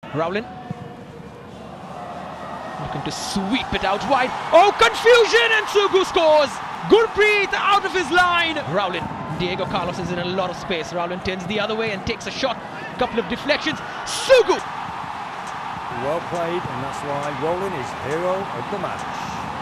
Rowllin looking to sweep it out wide. Oh, confusion, and Sougou scores. Gurpreet out of his line. Rowllin. Diego Carlos is in a lot of space. Rowllin turns the other way and takes a shot. Couple of deflections. Sougou. Well played, and that's why Rowllin is hero of the match.